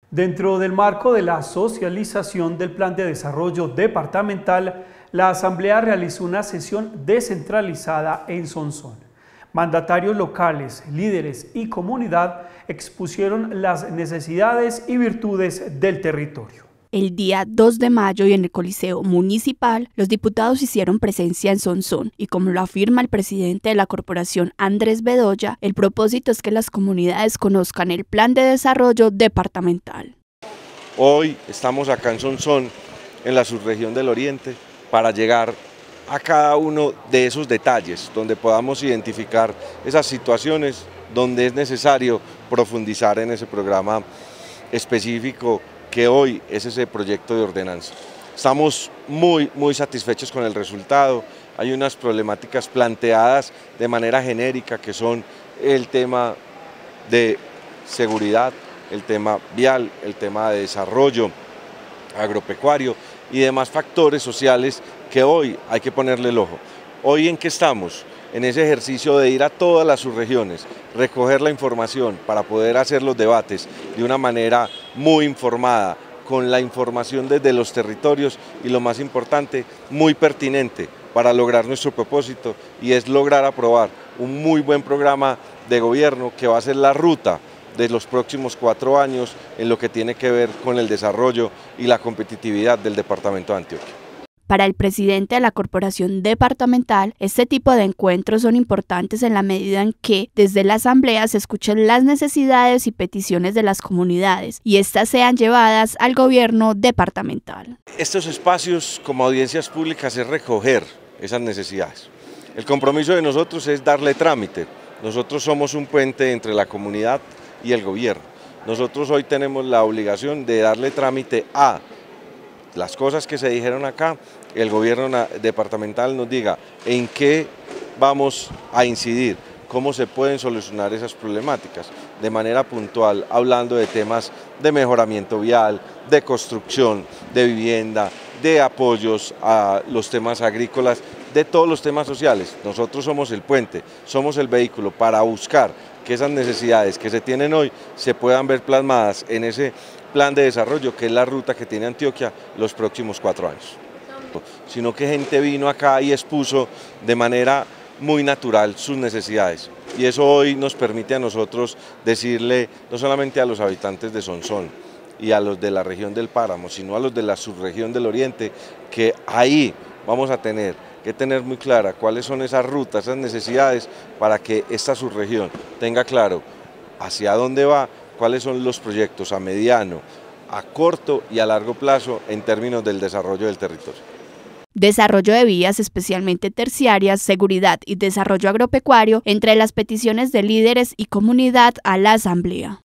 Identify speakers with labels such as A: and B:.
A: Dentro del marco de la socialización del Plan de Desarrollo Departamental, la Asamblea realizó una sesión descentralizada en Sonsón. Mandatarios locales, líderes y comunidad expusieron las necesidades y virtudes del territorio.
B: El día 2 de mayo y en el Coliseo Municipal, los diputados hicieron presencia en Sonsón y como lo afirma el presidente de la corporación, Andrés Bedoya, el propósito es que las comunidades conozcan el Plan de Desarrollo Departamental.
C: Hoy estamos acá en Sonsón, en la subregión del Oriente, para llegar a cada uno de esos detalles, donde podamos identificar esas situaciones donde es necesario profundizar en ese programa específico que hoy es ese proyecto de ordenanza. Estamos muy satisfechos con el resultado. Hay unas problemáticas planteadas de manera genérica que son el tema de seguridad, el tema vial, el tema de desarrollo agropecuario y demás factores sociales que hoy hay que ponerle el ojo. Hoy ¿en qué estamos? En ese ejercicio de ir a todas las subregiones, recoger la información para poder hacer los debates de una manera muy informada, con la información desde los territorios y lo más importante, muy pertinente para lograr nuestro propósito y es lograr aprobar un muy buen programa de gobierno que va a ser la ruta de los próximos 4 años en lo que tiene que ver con el desarrollo y la competitividad del departamento de Antioquia.
B: Para el presidente de la corporación departamental, este tipo de encuentros son importantes en la medida en que desde la asamblea se escuchen las necesidades y peticiones de las comunidades y estas sean llevadas al gobierno departamental.
C: Estos espacios como audiencias públicas es recoger esas necesidades. El compromiso de nosotros es darle trámite. Nosotros somos un puente entre la comunidad y el gobierno. Nosotros hoy tenemos la obligación de darle trámite a las cosas que se dijeron acá, el gobierno departamental nos diga en qué vamos a incidir, cómo se pueden solucionar esas problemáticas de manera puntual, hablando de temas de mejoramiento vial, de construcción, de vivienda, de apoyos a los temas agrícolas, de todos los temas sociales. Nosotros somos el puente, somos el vehículo para buscar que esas necesidades que se tienen hoy se puedan ver plasmadas en ese plan de desarrollo que es la ruta que tiene Antioquia los próximos 4 años. Sino que gente vino acá y expuso de manera muy natural sus necesidades y eso hoy nos permite a nosotros decirle no solamente a los habitantes de Sonsón y a los de la región del Páramo, sino a los de la subregión del Oriente, que ahí vamos a tener que tener muy clara cuáles son esas rutas, esas necesidades para que esta subregión tenga claro hacia dónde va, cuáles son los proyectos a mediano, a corto y a largo plazo en términos del desarrollo del territorio.
B: Desarrollo de vías, especialmente terciarias, seguridad y desarrollo agropecuario, entre las peticiones de líderes y comunidad a la asamblea.